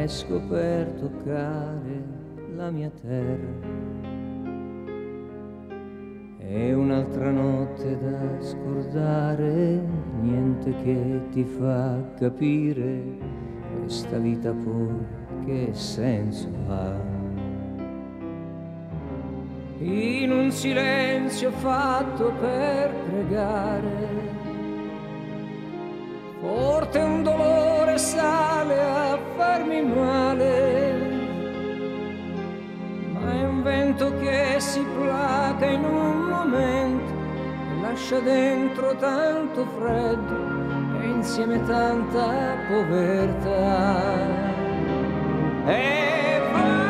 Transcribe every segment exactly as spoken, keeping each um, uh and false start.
riesco per toccare la mia terra. E un'altra notte da scordare, niente che ti fa capire questa vita poi che senso ha. In un silenzio fatto per pregare, forte un dolore sale a farmi male, ma è un vento che si placa in un momento e lascia dentro tanto freddo e insieme tanta povertà. E va,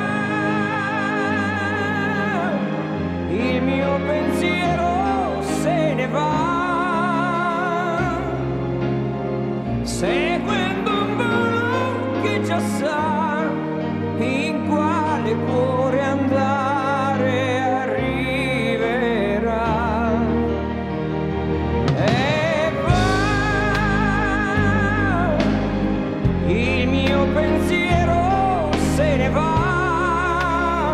il mio pensiero se ne va, seguendo un volo che già sa in quale cuore andare arriverà. E va, il mio pensiero se ne va,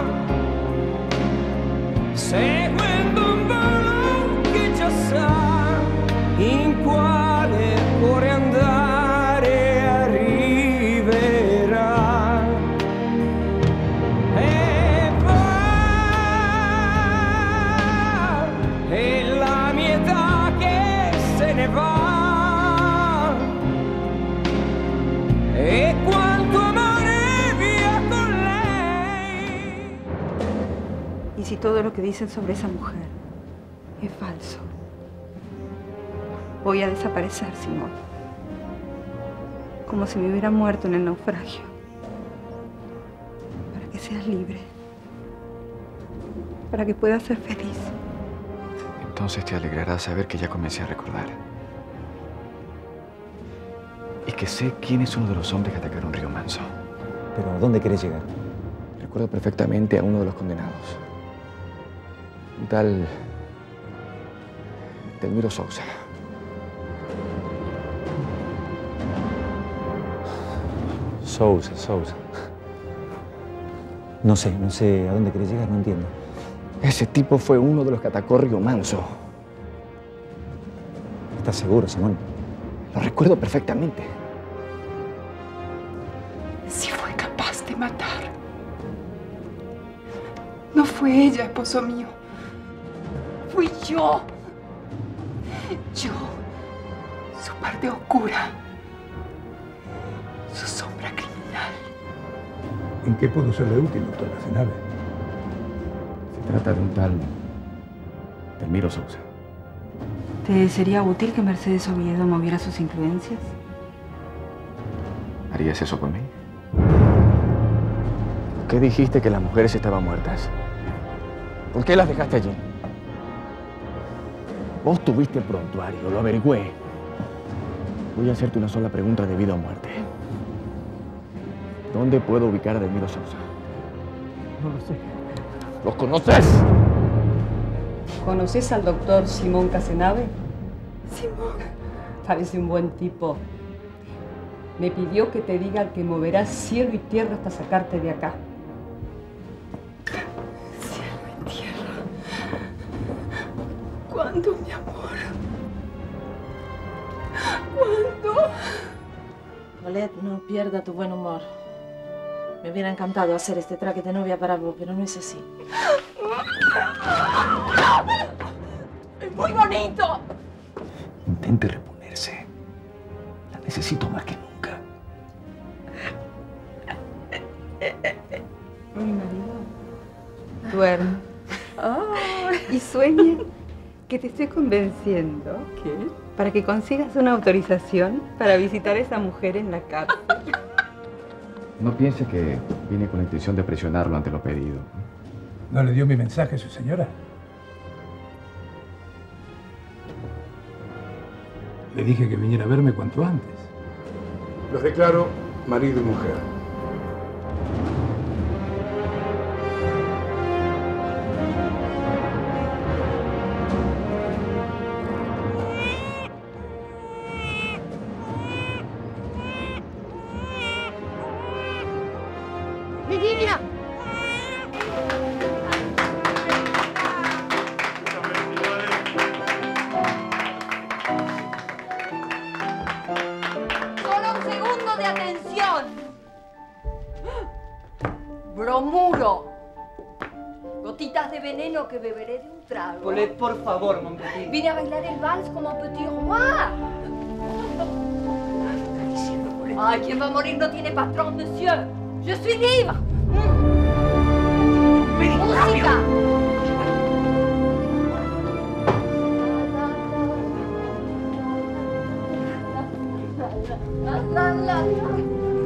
seguendo un volo che già sa in quale cuore andare arriverà. E va, è la mia età che se ne va, e quanto amore via con lei. ¿Y si todo lo que dicen sobre esa mujer es falso? Voy a desaparecer, Simón. Como si me hubiera muerto en el naufragio. Para que seas libre. Para que puedas ser feliz. Entonces te alegrará saber que ya comencé a recordar. Y que sé quién es uno de los hombres que atacaron Río Manso. ¿Pero a dónde querés llegar? Recuerdo perfectamente a uno de los condenados. Un tal... Delmiro Sousa. Sousa, Sousa. No sé, no sé a dónde querés llegar, no entiendo. Ese tipo fue uno de los que atacó Río Manso. ¿Estás seguro, Simón? Lo recuerdo perfectamente. Si fue capaz de matar. No fue ella, esposo mío. Fui yo. Yo. Su parte oscura. Su sombra criminal. ¿En qué puedo serle útil, doctor Casanave? Se trata de un tal Delmiro Sousa. ¿Te sería útil que Mercedes Oviedo moviera sus influencias? ¿Harías eso por mí? ¿Por qué dijiste que las mujeres estaban muertas? ¿Por qué las dejaste allí? Vos tuviste el prontuario, lo averigüé. Voy a hacerte una sola pregunta de vida o muerte. ¿Dónde puedo ubicar a Delmiro Sousa? No lo sé. ¿Los conoces? ¿Conoces al doctor Simón Casanave? Simón. Parece un buen tipo. Me pidió que te diga que moverás cielo y tierra hasta sacarte de acá. Cielo y tierra. ¿Cuándo, mi amor? ¿Cuándo? Colette, no pierda tu buen humor. Me hubiera encantado hacer este traje de novia para vos, pero no es así. ¡Es muy bonito! Intente reponerse. La necesito más que nunca. Mi marido duerme. Oh, y sueña que te estoy convenciendo. ¿Qué? Para que consigas una autorización para visitar a esa mujer en la cárcel. No piense que vine con la intención de presionarlo ante lo pedido. ¿No le dio mi mensaje a su señora? Le dije que viniera a verme cuanto antes. Los declaro marido y mujer. juro que beberé de un trago. Paulette, por favor, mon petit. Vine a bailar el vals como un petit roi. Ay, quien va a morir no tiene patrón, monsieur. Je suis libre. Música. La, la, la, la.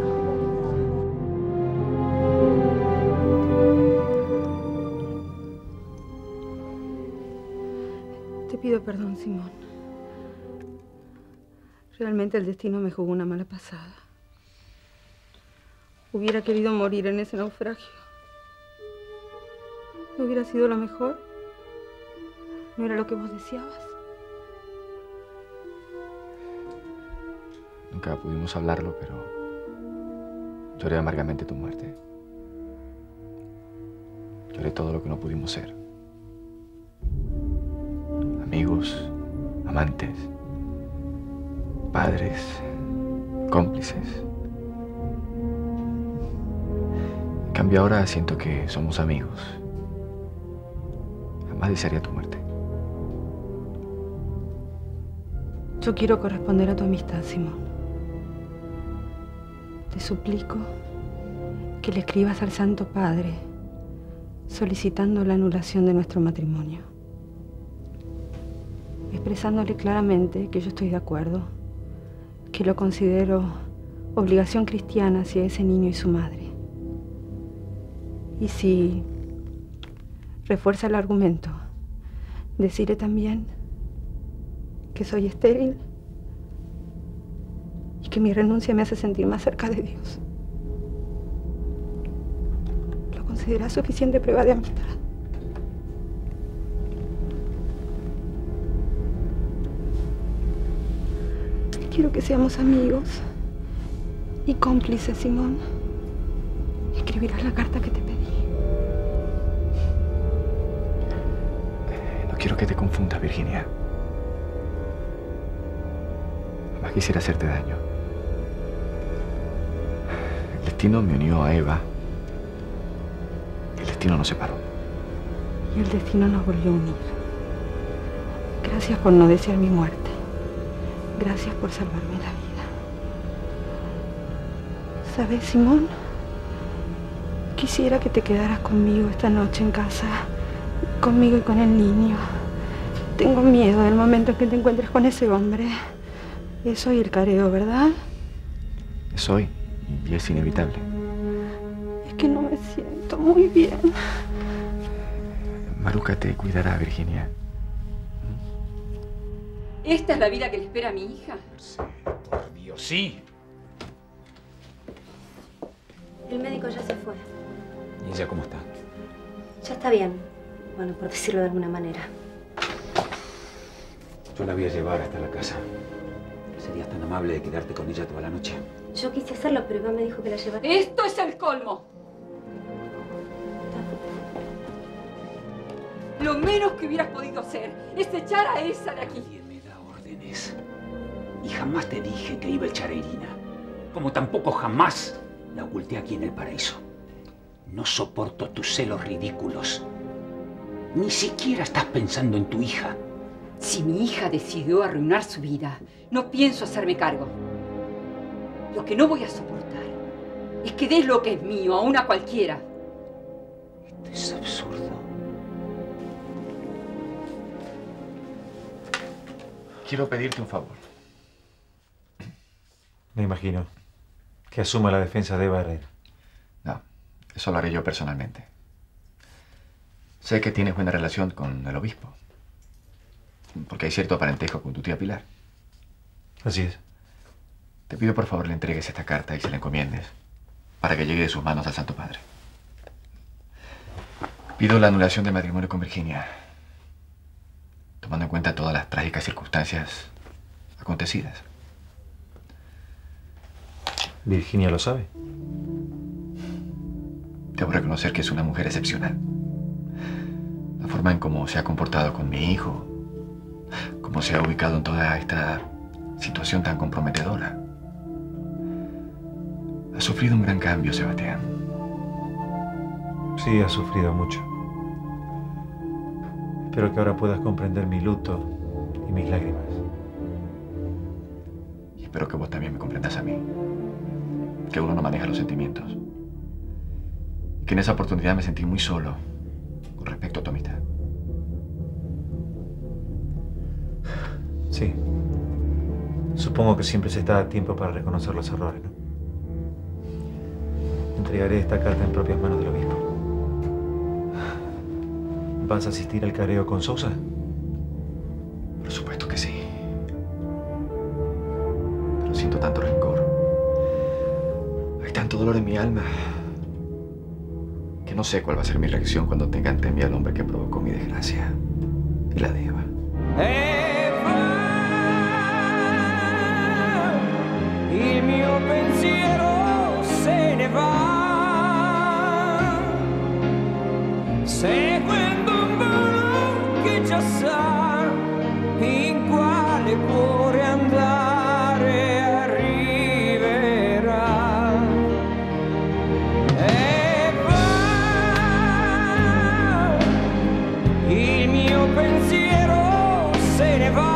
Te pido perdón, Simón. Realmente el destino me jugó una mala pasada. Hubiera querido morir en ese naufragio. ¿No hubiera sido lo mejor? ¿No era lo que vos deseabas? Nunca pudimos hablarlo, pero lloré amargamente tu muerte. Lloré todo lo que no pudimos ser. Amigos, amantes, padres, cómplices. En cambio ahora siento que somos amigos. Jamás desearía tu muerte. Yo quiero corresponder a tu amistad, Simón. Te suplico que le escribas al Santo Padre solicitando la anulación de nuestro matrimonio, expresándole claramente que yo estoy de acuerdo, que lo considero obligación cristiana hacia ese niño y su madre. Y si refuerza el argumento, decirle también que soy estéril y que mi renuncia me hace sentir más cerca de Dios. ¿Lo consideras suficiente prueba de amistad? Quiero que seamos amigos y cómplices, Simón. Escribirás la carta que te pedí. No quiero que te confundas, Virginia. Jamás quisiera hacerte daño. El destino me unió a Eva. El destino nos separó. Y el destino nos volvió a unir. Gracias por no desear mi muerte. Gracias por salvarme la vida. ¿Sabes, Simón? Quisiera que te quedaras conmigo esta noche en casa. Conmigo y con el niño. Tengo miedo del momento en que te encuentres con ese hombre. Es hoy el careo, ¿verdad? Es hoy y es inevitable. Es que no me siento muy bien. Maruja te cuidará, Virginia. ¿Esta es la vida que le espera a mi hija? Sí, por Dios, sí. El médico ya se fue. ¿Y ella cómo está? Ya está bien. Bueno, por decirlo de alguna manera. Yo la voy a llevar hasta la casa. ¿Serías tan amable de quedarte con ella toda la noche? Yo quise hacerlo, pero Iván me dijo que la llevara. ¡Esto es el colmo! Lo menos que hubieras podido hacer es echar a esa de aquí. Nadie me da órdenes. Y jamás te dije que iba a echar a Irina. Como tampoco jamás la oculté aquí en el paraíso. No soporto tus celos ridículos. Ni siquiera estás pensando en tu hija. Si mi hija decidió arruinar su vida, no pienso hacerme cargo. Lo que no voy a soportar es que des lo que es mío a una cualquiera. Esto es absurdo. Quiero pedirte un favor. Me imagino. Que asuma la defensa de Eva Herrera. No, eso lo haré yo personalmente. Sé que tienes buena relación con el obispo. Porque hay cierto parentesco con tu tía Pilar. Así es. Te pido por favor le entregues esta carta y se la encomiendes para que llegue de sus manos al Santo Padre. Pido la anulación del matrimonio con Virginia, tomando en cuenta todas las trágicas circunstancias acontecidas. ¿Virginia lo sabe? Debo reconocer que es una mujer excepcional. La forma en cómo se ha comportado con mi hijo, cómo se ha ubicado en toda esta situación tan comprometedora. Ha sufrido un gran cambio, Sebastián. Sí, ha sufrido mucho. Espero que ahora puedas comprender mi luto y mis lágrimas. Y espero que vos también me comprendas a mí. Que uno no maneja los sentimientos. Y que en esa oportunidad me sentí muy solo con respecto a tu amistad. Sí. Supongo que siempre se está a tiempo para reconocer los errores, ¿no? Entregaré esta carta en propias manos del obispo. ¿Vas a asistir al careo con Sousa? Por supuesto que sí. Pero siento tanto rencor. Hay tanto dolor en mi alma que no sé cuál va a ser mi reacción cuando tenga ante mí al hombre que provocó mi desgracia y la de Eva. Il mio pensiero se ne va, seguendo un volo che già sa in quale cuore andare arriverà. E va, il mio pensiero se ne va.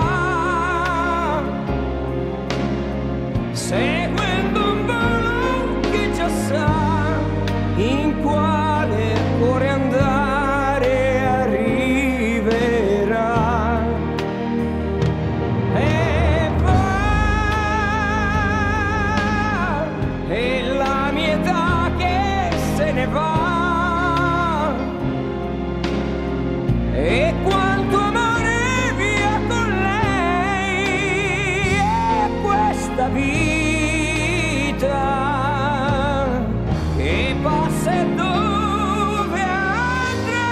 Seguendo un volo che già sa in quale cuore andare arriverà. E va, è la mia età che se ne va. E quanto amore via con lei, e questa vita che passa e dove andrà.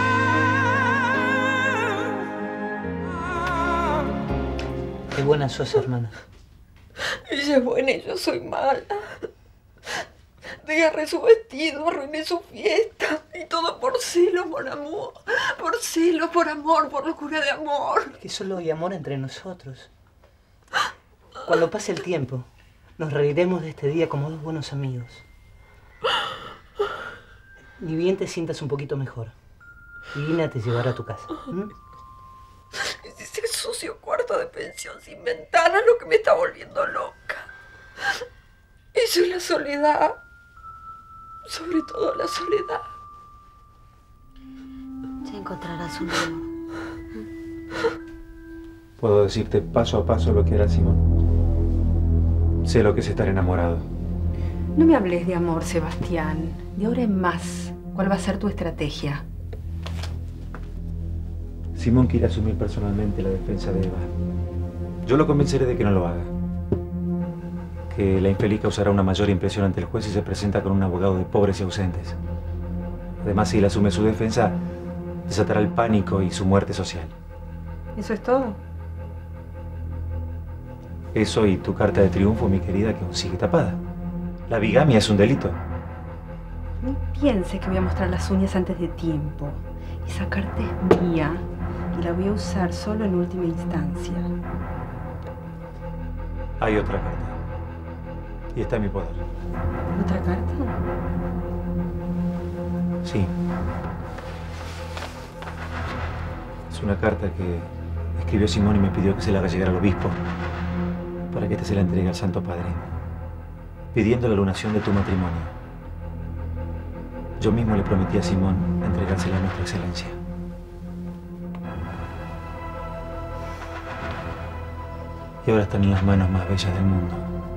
Qué buena sos, hermana. Ella es buena y yo soy mala. Desgarré su vestido, arruiné su fiesta. Y todo por celo, por amor. Por celo, por amor, por locura de amor. Que solo hay amor entre nosotros. Cuando pase el tiempo, nos reiremos de este día como dos buenos amigos. Ni bien te sientas un poquito mejor. Irina te llevará a tu casa. ¿Mm? Es ese sucio cuarto de pensión sin ventana lo que me está volviendo loca. Eso es la soledad. Sobre todo la soledad. Ya encontrarás un amor. Puedo decirte paso a paso lo que era Simón. Sé lo que es estar enamorado. No me hables de amor, Sebastián. De ahora en más, ¿cuál va a ser tu estrategia? Simón quiere asumir personalmente la defensa de Eva. Yo lo convenceré de que no lo haga. Que la infeliz causará una mayor impresión ante el juez si se presenta con un abogado de pobres y ausentes. Además, si él asume su defensa, desatará el pánico y su muerte social. ¿Eso es todo? Eso y tu carta de triunfo, mi querida, que aún sigue tapada. La bigamia es un delito. No pienses que voy a mostrar las uñas antes de tiempo. Esa carta es mía y la voy a usar solo en última instancia. Hay otra carta. Y está en mi poder. ¿Otra carta? Sí. Es una carta que escribió Simón y me pidió que se la haga llegar al obispo para que éste se la entregue al Santo Padre, pidiendo la lunación de tu matrimonio. Yo mismo le prometí a Simón entregársela a nuestra excelencia. Y ahora están en las manos más bellas del mundo.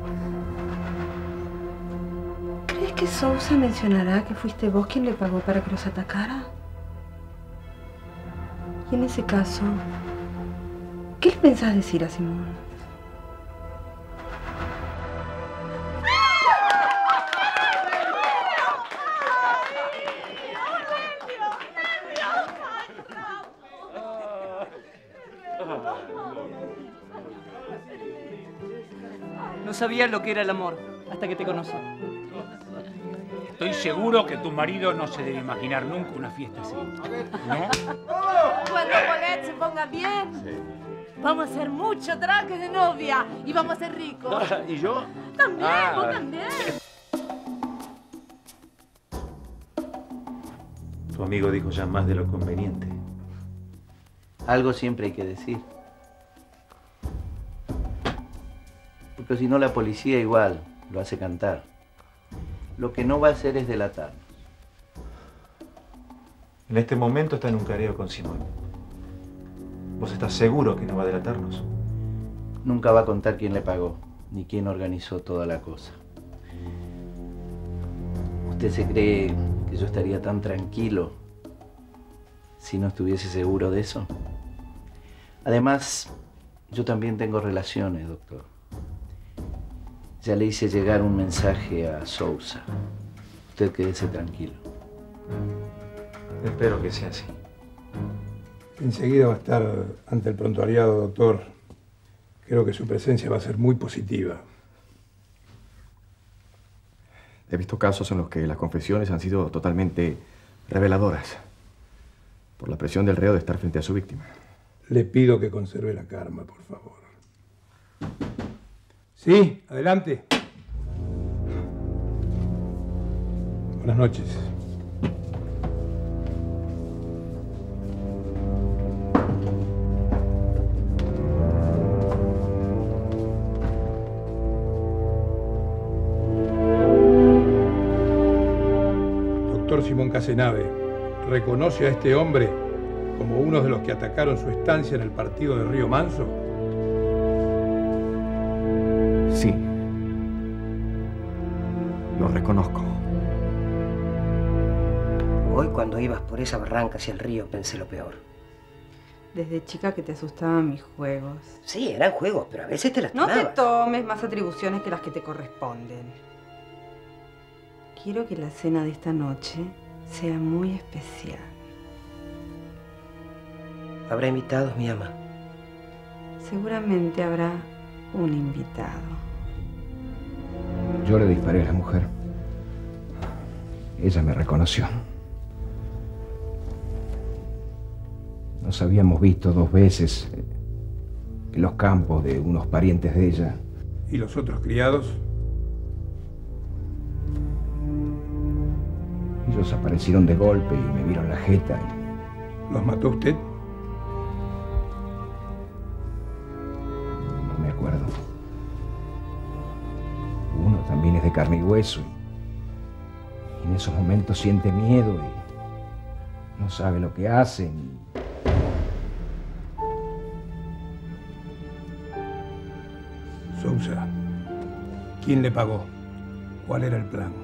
¿Crees que Sousa mencionará que fuiste vos quien le pagó para que los atacara? Y en ese caso, ¿qué le pensás decir a Simón? No sabía lo que era el amor hasta que te conocí. Estoy seguro que tu marido no se debe imaginar nunca una fiesta así, ¿no? Cuando Paulette se ponga bien, vamos a hacer mucho traje de novia y vamos a ser ricos. ¿Y yo? También, Ah. vos también. Tu amigo dijo ya más de lo conveniente. Algo siempre hay que decir. Porque si no, la policía igual lo hace cantar. Lo que no va a hacer es delatarnos. En este momento está en un careo con Simón. ¿Vos estás seguro que no va a delatarnos? Nunca va a contar quién le pagó, ni quién organizó toda la cosa. ¿Usted se cree que yo estaría tan tranquilo si no estuviese seguro de eso? Además, yo también tengo relaciones, doctor. Ya le hice llegar un mensaje a Sousa. Usted quédese tranquilo. Espero que sea así. Enseguida va a estar ante el prontuariado, doctor. Creo que su presencia va a ser muy positiva. He visto casos en los que las confesiones han sido totalmente reveladoras por la presión del reo de estar frente a su víctima. Le pido que conserve la calma, por favor. Sí, adelante. Buenas noches. Doctor Simón Casenave, ¿reconoce a este hombre como uno de los que atacaron su estancia en el partido de Río Manso? Sí. Lo reconozco. Hoy, cuando ibas por esa barranca hacia el río, pensé lo peor. Desde chica que te asustaban mis juegos. Sí, eran juegos, pero a veces te No lastimabas. te tomes más atribuciones que las que te corresponden. Quiero que la cena de esta noche sea muy especial. ¿Habrá invitados, mi ama? Seguramente habrá un invitado. Yo le disparé a la mujer. Ella me reconoció. Nos habíamos visto dos veces en los campos de unos parientes de ella. ¿Y los otros criados? Ellos aparecieron de golpe y me vieron la jeta. Y... ¿Los mató usted? No me acuerdo. Uno también es de carne y hueso. Y en esos momentos siente miedo y no sabe lo que hacen. Sousa, ¿quién le pagó? ¿Cuál era el plan?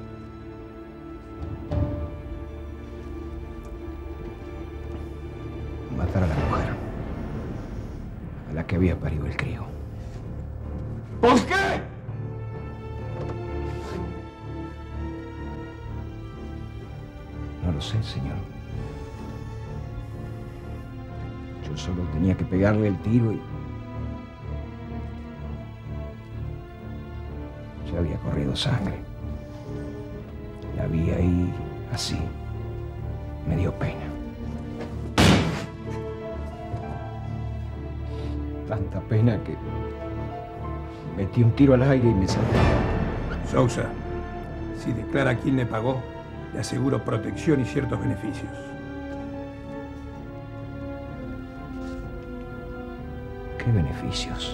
Matar a la mujer, a la que había parido el crío. ¿Por qué? No lo sé, señor. Yo solo tenía que pegarle el tiro y... ya había corrido sangre. La vi ahí, así. Me dio pena. Tanta pena que metí un tiro al aire y me salí. Sousa, si declara quién le pagó, le aseguro protección y ciertos beneficios. ¿Qué beneficios?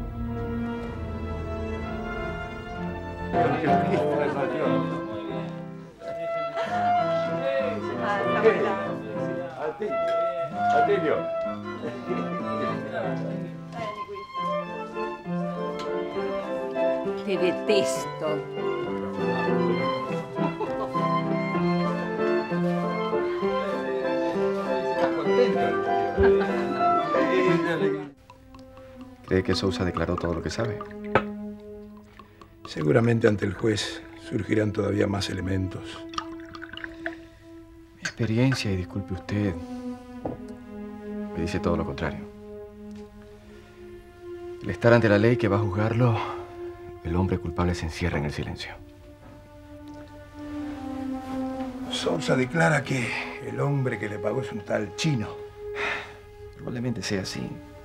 Atilio. Te detesto. ¿Cree que Sousa declaró todo lo que sabe? Seguramente ante el juez surgirán todavía más elementos. Mi experiencia, y disculpe usted, me dice todo lo contrario. Al estar ante la ley que va a juzgarlo, el hombre culpable se encierra en el silencio. Sousa declara que el hombre que le pagó es un tal Chino. Probablemente sea así.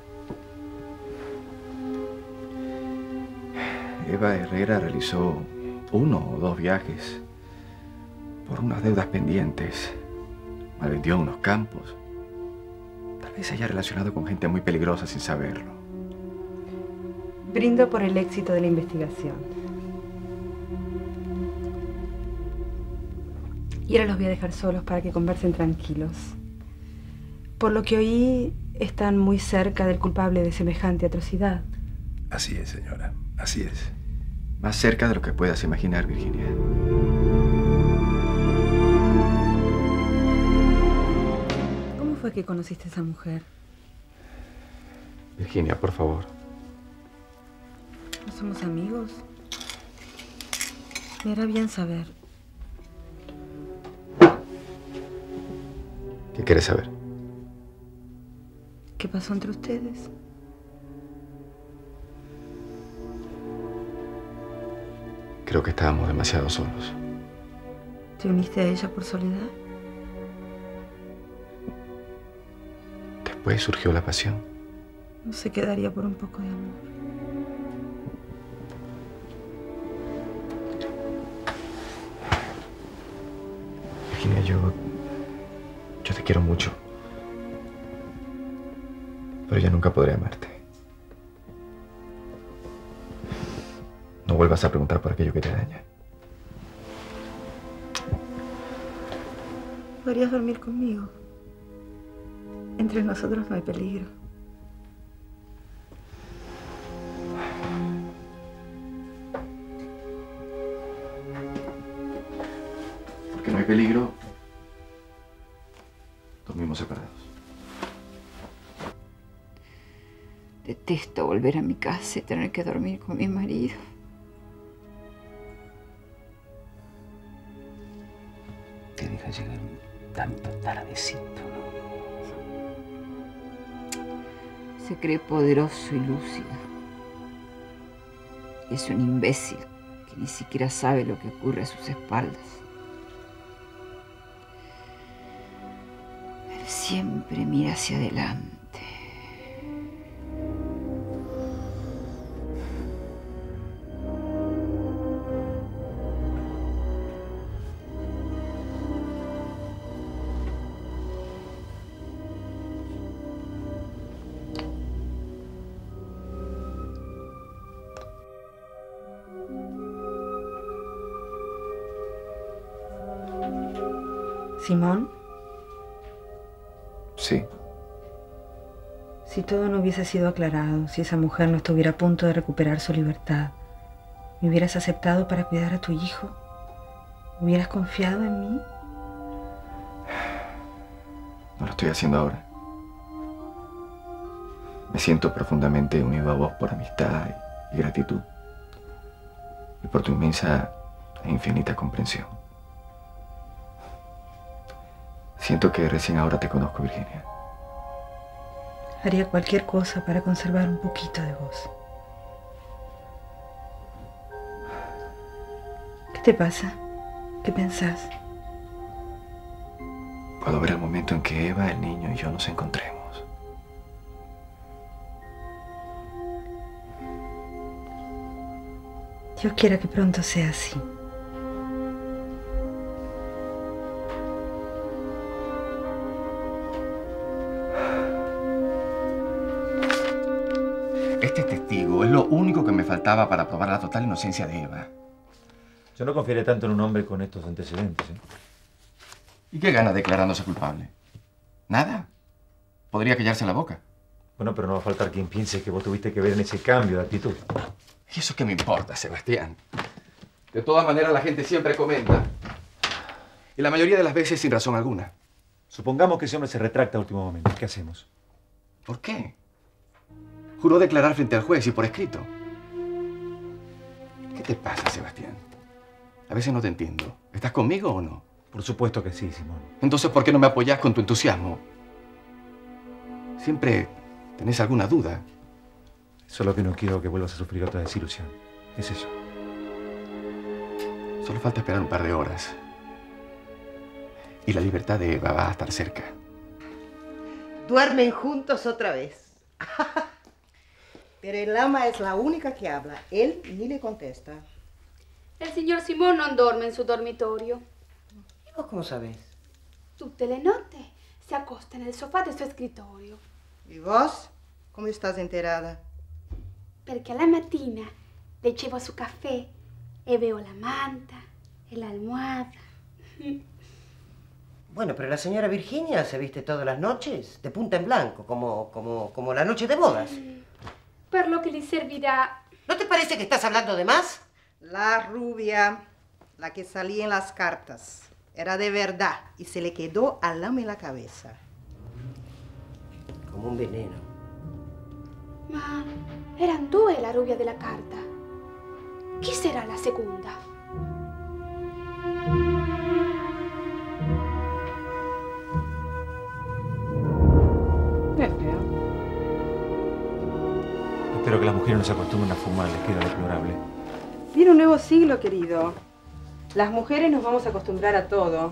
Eva Herrera realizó uno o dos viajes por unas deudas pendientes. Malvendió unos campos. Tal vez se haya relacionado con gente muy peligrosa sin saberlo. Brindo por el éxito de la investigación. Y ahora los voy a dejar solos para que conversen tranquilos. Por lo que oí, están muy cerca del culpable de semejante atrocidad. Así es, señora. Así es. Más cerca de lo que puedas imaginar, Virginia. ¿Cómo fue que conociste a esa mujer? Virginia, por favor. ¿No somos amigos? Me hará bien saber. ¿Qué quieres saber? ¿Qué pasó entre ustedes? Creo que estábamos demasiado solos. ¿Te uniste a ella por soledad? Después surgió la pasión. No se quedaría por un poco de amor. Virginia, yo... Yo te quiero mucho. Pero ya nunca podré amarte. No vuelvas a preguntar por aquello que te daña. ¿Podrías dormir conmigo? Entre nosotros no hay peligro. Porque no hay peligro, dormimos separados. Detesto volver a mi casa y tener que dormir con mi marido. Te deja llegar tanto tardecito, ¿no? Se cree poderoso y lúcido. Y es un imbécil que ni siquiera sabe lo que ocurre a sus espaldas. Él siempre mira hacia adelante. ¿Simón? Sí. Si todo no hubiese sido aclarado, si esa mujer no estuviera a punto de recuperar su libertad, ¿me hubieras aceptado para cuidar a tu hijo? ¿Hubieras confiado en mí? No lo estoy haciendo ahora. Me siento profundamente unido a vos por amistad y gratitud. Y por tu inmensa e infinita comprensión. Siento que recién ahora te conozco, Virginia. Haría cualquier cosa para conservar un poquito de vos. ¿Qué te pasa? ¿Qué pensás? Puedo ver el momento en que Eva, el niño y yo nos encontremos. Dios quiera que pronto sea así. Este testigo es lo único que me faltaba para probar la total inocencia de Eva. Yo no confiaré tanto en un hombre con estos antecedentes, ¿eh? ¿Y qué gana declarándose culpable? ¿Nada? Podría callarse la boca. Bueno, pero no va a faltar quien piense que vos tuviste que ver en ese cambio de actitud. ¿Y eso qué me importa, Sebastián? De todas maneras, la gente siempre comenta. Y la mayoría de las veces sin razón alguna. Supongamos que ese hombre se retracta a último momento. ¿Qué hacemos? ¿Por qué? Juró declarar frente al juez y por escrito. ¿Qué te pasa, Sebastián? A veces no te entiendo. ¿Estás conmigo o no? Por supuesto que sí, Simón. Entonces, ¿por qué no me apoyás con tu entusiasmo? Siempre tenés alguna duda. Solo que no quiero que vuelvas a sufrir otra desilusión. Es eso. Solo falta esperar un par de horas. Y la libertad de Eva va a estar cerca. Duermen juntos otra vez. Pero el ama es la única que habla. Él ni le contesta. El señor Simón no duerme en su dormitorio. ¿Y vos cómo sabés? Tutte le notte se acosta en el sofá de su escritorio. ¿Y vos? ¿Cómo estás enterada? Perché alla mattina leggevo su caffè e veo la manta e la almohada. Bueno, pero la señora Virginia se viste todas las noches de punta en blanco, como, como, como la noche de bodas. Per lo que le servirá... ¿No te parece que estás hablando de más? La rubia, la que salía en las cartas, era de verdad y se le quedó al lama en la cabeza. Como un veneno. Ma eran due la rubia della carta. Chi sarà la seconda? Es feo. Espero que las mujeres no se acostumbren a fumar, les queda deplorable. Viene un nuevo siglo, querido. Las mujeres nos vamos a acostumbrar a todo.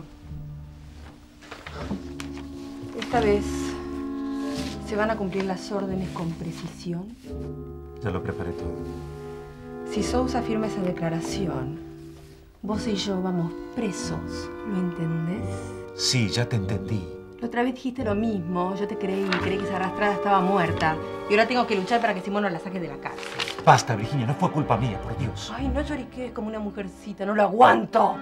Esta vez se van a cumplir las órdenes con precisión. Ya lo preparé todo. Si Sousa firma esa declaración, vos y yo vamos presos, ¿lo entendés? Sí, ya te entendí. La otra vez dijiste lo mismo, yo te creí, creí que esa arrastrada estaba muerta. Y ahora tengo que luchar para que Simón no la saque de la cárcel. Basta, Virginia, no fue culpa mía, por Dios. Ay, no lloriques como una mujercita, no lo aguanto.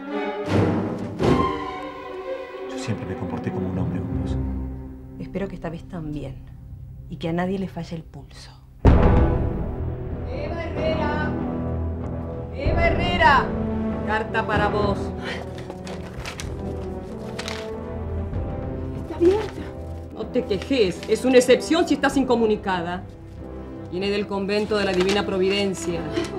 Yo siempre me comporté como un hombre con vos. Espero que esta vez también. Y que a nadie le falle el pulso. Eva Herrera. Eva Herrera. Carta para vos. Está abierta. No te quejes. Es una excepción si estás incomunicada. Viene del convento de la Divina Providencia.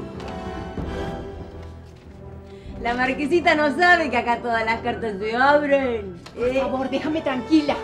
La marquesita no sabe que acá todas las cartas se abren. Por ¿eh? favor, déjame tranquila.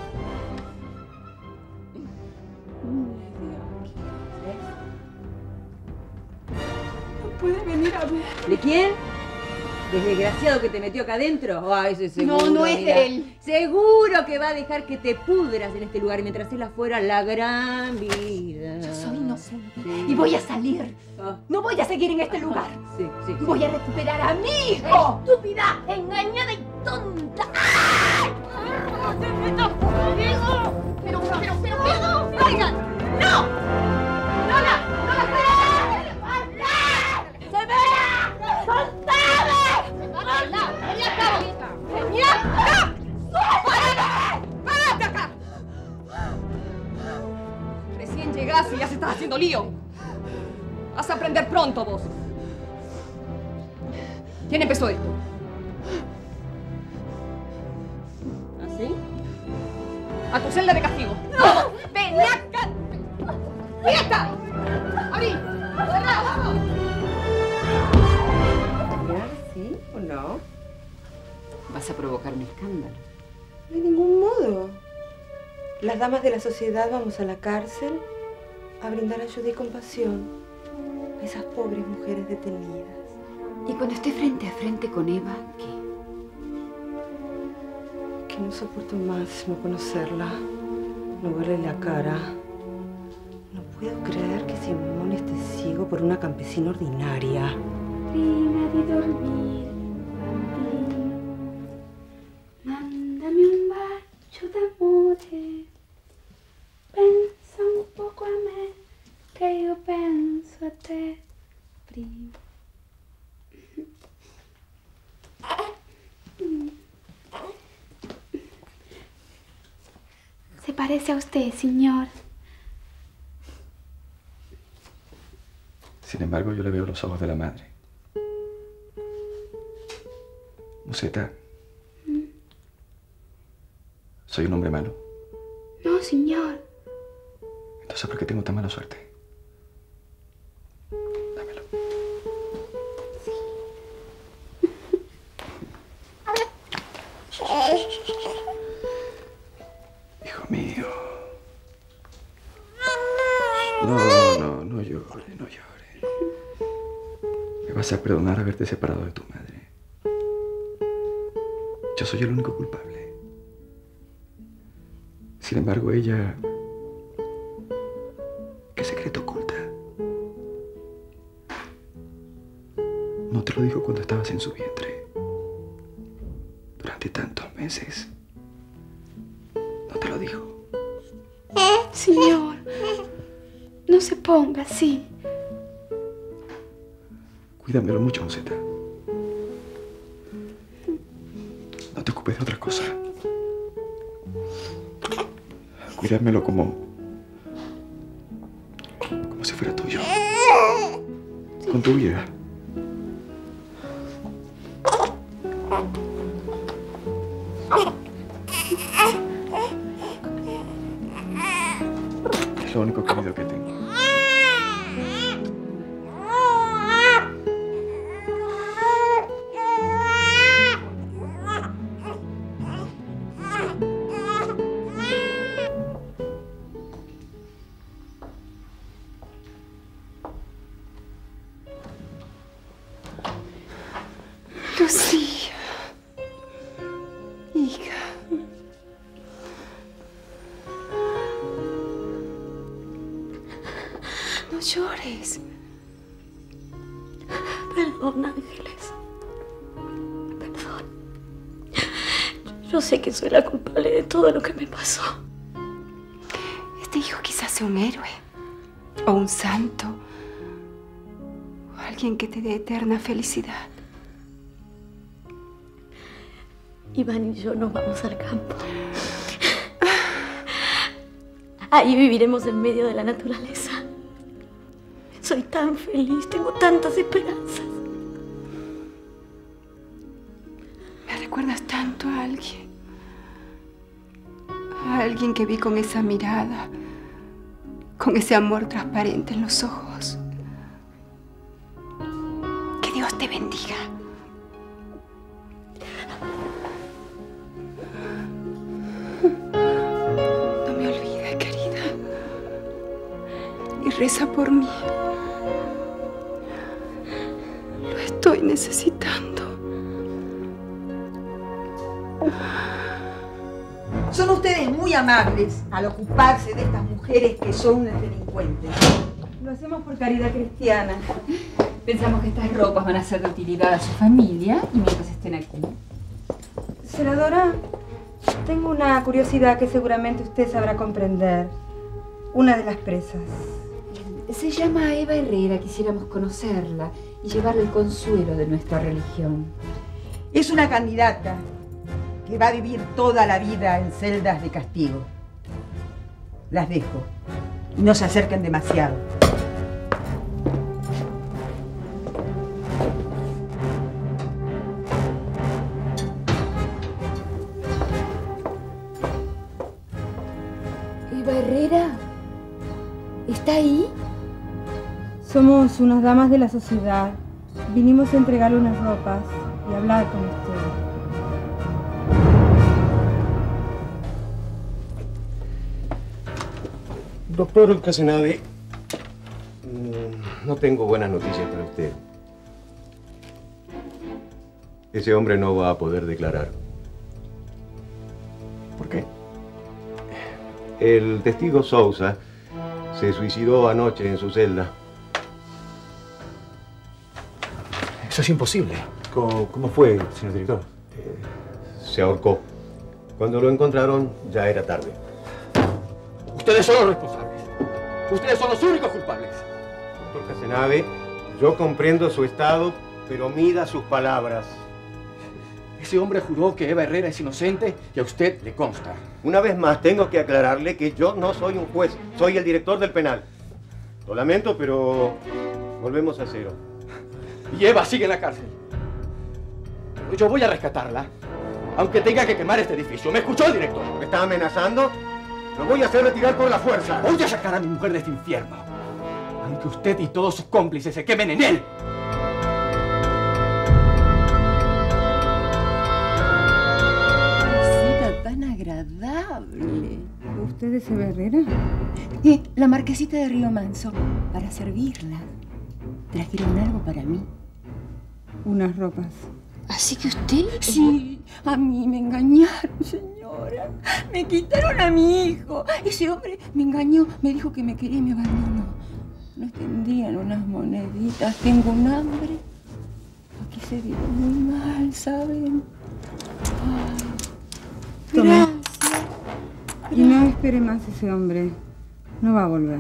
No puede venir a ver. ¿De quién? ¿Del desgraciado que te metió acá adentro? Ah, ese seguro. No, no es mira. de él. Seguro que va a dejar que te pudras en este lugar mientras él afuera la gran vida. Yo soy inocente Sí. y voy a salir. Ah. No voy a seguir en este lugar. Sí, sí, sí. Voy a recuperar a mi hijo. ¡Estúpida! ¡Engañada y tonta! ¡Ay! ¡Te metas conmigo! ¡Pero, pero, pero, pero! ¡Oigan! ¡No! ¡Lola! ¡Lola, espera! ¡Severa! ¡Soltame! ¡Lola! ¡Vení acá! ¡Vení acá! ¡Suéltame! ¡Párate acá! Recién llegás y ya se estás haciendo lío. Vas a aprender pronto, vos. ¿Quién empezó esto? ¿Así? A tu celda de castigo. ¡No! ¡Vení acá! ¡Quieta! ¡Abrí! ¡Cerrá! ¡Vamos! ¿Sí o no? Vas a provocar un escándalo. De ningún modo. Las damas de la sociedad vamos a la cárcel a brindar ayuda y compasión a esas pobres mujeres detenidas. Y cuando esté frente a frente con Eva, ¿qué? Que no soporto más no conocerla, no verle la cara. No puedo creer que Simón esté ciego por una campesina ordinaria. Prima di dormire, bambino, mandami un bacio d'amore. Pensa un poco a me, che io penso a te prima. Se parece a usted, señor. Sin embargo, yo le veo los ojos de la madre. Museta, ¿soy un hombre malo? No, señor. Entonces, ¿por qué tengo tan mala suerte? Hijo mío. No, no, no llores, no llores. Me vas a perdonar haberte separado de tu madre. Yo soy el único culpable. Sin embargo, ella... ¿Qué secreto oculta? No te lo dijo cuando estabas en su vientre. Durante tantos meses. No señor. No se ponga así. Cuídamelo mucho, Joseta. No te ocupes de otra cosa. Cuídamelo como... como si fuera tuyo. Con tu vida. Es lo único querido que tengo. Lucía, hija. No llores. Perdón, Ángeles. Perdón. Yo sé que soy la culpable de todo lo que me pasó. Este hijo quizás sea un héroe, o un santo, o alguien que te dé eterna felicidad. Iván y yo nos vamos al campo. Ahí viviremos en medio de la naturaleza. Soy tan feliz, tengo tantas esperanzas. Me recuerdas tanto a alguien. A alguien que vi con esa mirada, con ese amor transparente en los ojos. Que Dios te bendiga. No me olvides, querida. Y reza por mí. Lo estoy necesitando. Son ustedes muy amables al ocuparse de estas mujeres que son unas delincuentes. Lo hacemos por caridad cristiana. Pensamos que estas ropas van a ser de utilidad a su familia y mientras estén aquí. Senadora, tengo una curiosidad que seguramente usted sabrá comprender. Una de las presas. Se llama Eva Herrera. Quisiéramos conocerla y llevarle el consuelo de nuestra religión. Es una candidata que va a vivir toda la vida en celdas de castigo. Las dejo. No se acerquen demasiado. ¿Eva Herrera? ¿Está ahí? Somos unas damas de la sociedad. Vinimos a entregarle unas ropas y hablar con usted. Doctor Casenave, no tengo buenas noticias para usted. Ese hombre no va a poder declarar. ¿Por qué? El testigo Sousa se suicidó anoche en su celda. Eso es imposible. ¿Cómo, cómo fue, señor director? Eh, se ahorcó. Cuando lo encontraron, ya era tarde. Ustedes son los responsables. Ustedes son los únicos culpables. Doctor Casenave, yo comprendo su estado, pero mida sus palabras. Ese hombre juró que Eva Herrera es inocente y a usted le consta. Una vez más, tengo que aclararle que yo no soy un juez, soy el director del penal. Lo lamento, pero volvemos a cero. Y Eva sigue en la cárcel. Yo voy a rescatarla, aunque tenga que quemar este edificio. ¿Me escuchó, director? ¿Me está amenazando? Lo voy a hacer retirar por la fuerza. Voy a sacar a mi mujer de este infierno, aunque usted y todos sus cómplices se quemen en él. Visita tan agradable. ¿Usted es Eva Herrera? Eh, la marquesita de Río Manso, para servirla. ¿Trajeron algo para mí? Unas ropas. ¿Así que usted? Sí, a mí me engañaron, señora. Me quitaron a mi hijo. Ese hombre me engañó, me dijo que me quería y me abandonó. Nos tendrían unas moneditas. Tengo un hambre. Aquí se vive muy mal, ¿saben? Ay, Tome. gracias. Y no espere más ese hombre. No va a volver.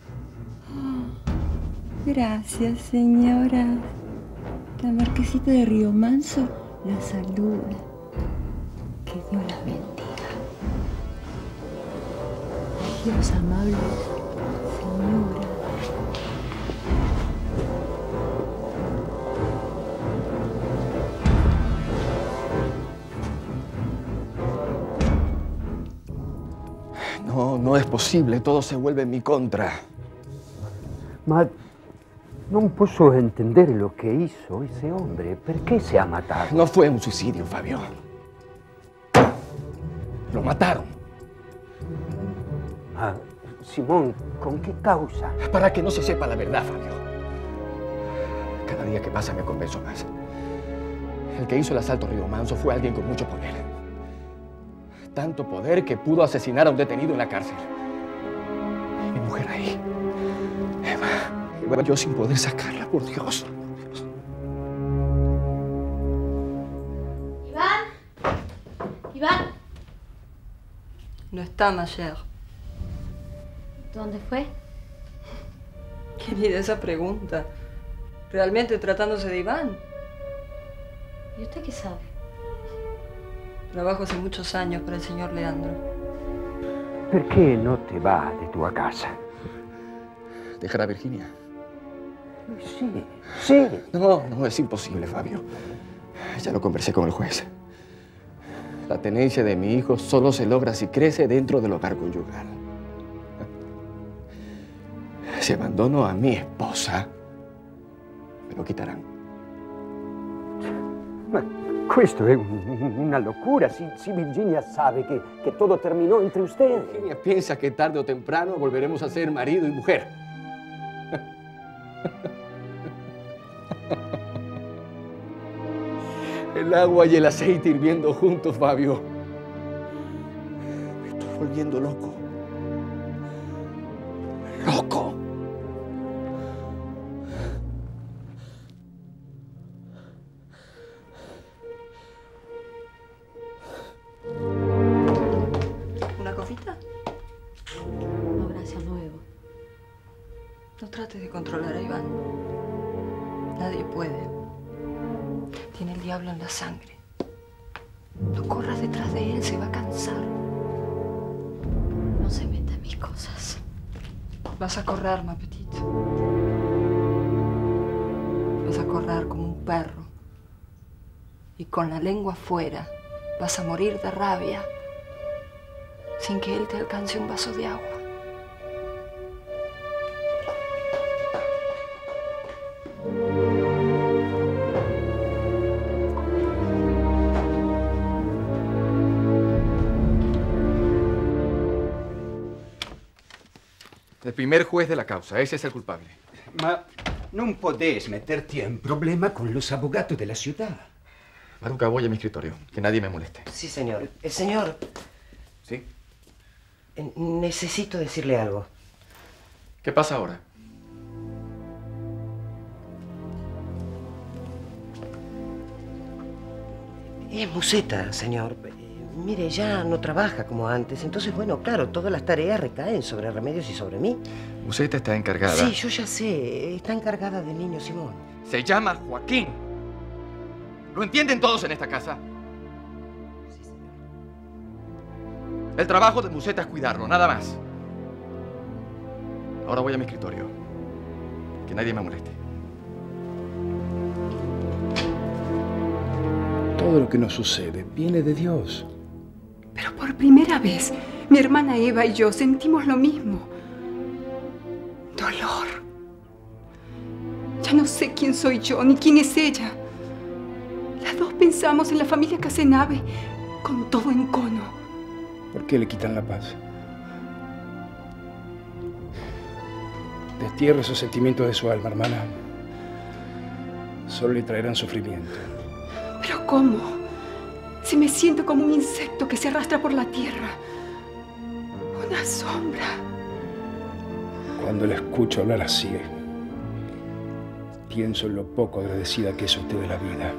Gracias, señora. La marquesita de Río Manso la saluda. Que Dios la bendiga. Dios amable, señora. No, no es posible. Todo se vuelve en mi contra. Ma non posso entendere lo che hizo ese hombre. Perché se ha matado? No fue un suicidio, Fabio. Lo mataron. Ma, Simón, ¿con qué causa? Para que no se sepa la verdad, Fabio. Cada día que pasa me convenzo más. El que hizo el asalto a Río Manso fue alguien con mucho poder. Tanto poder que pudo asesinar a un detenido en la cárcel. Y mi mujer ahí. Eva, Eva, yo sin poder sacarla, por Dios. Iván. Iván. No está, Mayer. ¿Dónde fue? Querida, esa pregunta. ¿Realmente tratándose de Iván? ¿Y usted qué sabe? Trabajo hace muchos años para el señor Leandro. Perché no te va de tu casa? ¿Dejar a Virginia? Sí, sí. No, no, es imposible, Fabio. Ya lo conversé con el juez. La tenencia de mi hijo solo se logra si crece dentro del hogar conyugal. Si abandono a mi esposa, me lo quitarán. Ma questo è un, una locura. Si, si Virginia sabe que, que todo terminó entre ustedes. Virginia piensa que tarde o temprano volveremos a ser marido y mujer. El agua y el aceite hirviendo juntos, Fabio. Me estoy volviendo loco. Loco. ¿Una cosita? No, gracias, no bebo. No trates de controlar a Iván. Nadie puede. Tiene el diablo en la sangre. No corras detrás de él, se va a cansar. No se meta en mis cosas. Vas a correr, ma petite. Vas a correr como un perro. Y con la lengua afuera vas a morir de rabia sin que él te alcance un vaso de agua. El primer juez de la causa, ese es el culpable. Ma non podés meterte en problema con los abogados de la ciudad. Maruca, voy a mi escritorio, que nadie me moleste. Sí, señor. Eh, señor. ¿Sí? Eh, necesito decirle algo. ¿Qué pasa ahora? Es Musetta, señor. Eh, Mire, ya no trabaja como antes. Entonces, bueno, claro, todas las tareas recaen sobre Remedios y sobre mí. Musetta está encargada. Sí, yo ya sé. Está encargada del niño Simón. Se llama Joaquín. ¿Lo entienden todos en esta casa? Sí, señor. El trabajo de Musetta es cuidarlo, nada más. Ahora voy a mi escritorio. Que nadie me moleste. Todo lo que nos sucede viene de Dios. Pero por primera vez, mi hermana Eva y yo sentimos lo mismo. Dolor. Ya no sé quién soy yo, ni quién es ella. Las dos pensamos en la familia Casenave, con todo en cono. ¿Por qué le quitan la paz? Destierra esos sentimientos de su alma, hermana. Solo le traerán sufrimiento. ¿Pero cómo? Si me siento como un insecto que se arrastra por la tierra. Una sombra. Cuando la escucho hablar así, pienso en lo poco agradecida que es usted de la vida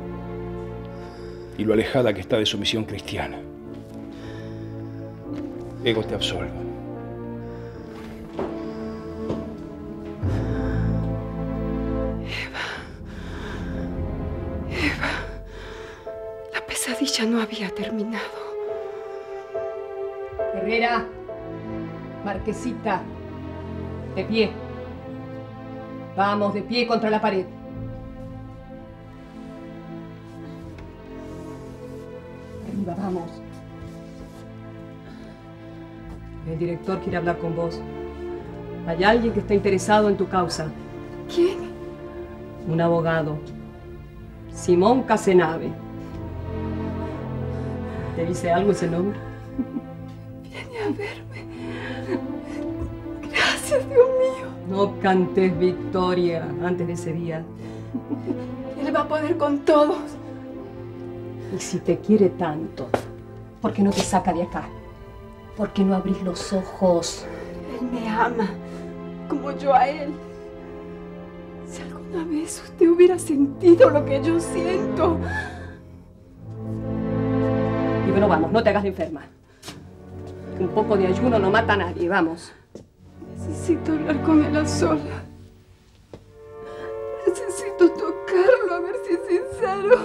y lo alejada que está de su misión cristiana. Ego, te absolvo. Ella no había terminado. Herrera, Marquesita, de pie. Vamos, de pie contra la pared. Arriba, vamos. El director quiere hablar con vos. Hay alguien que está interesado en tu causa. ¿Quién? Un abogado. Simón Casenave. ¿Te dice algo ese nombre? Viene a verme. Gracias, Dios mío. No cantes victoria antes de ese día. Él va a poder con todos. Y si te quiere tanto, ¿por qué no te saca de acá? ¿Por qué no abrís los ojos? Él me ama, como yo a él. Si alguna vez usted hubiera sentido lo que yo siento. Y bueno, vamos, no te hagas la enferma. Un poco de ayuno no mata a nadie, vamos. Necesito hablar con él a solas. Necesito tocarlo a ver si es sincero.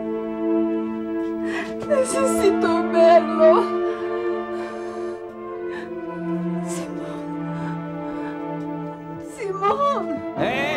Necesito verlo. Simón. Simón. ¡Eh!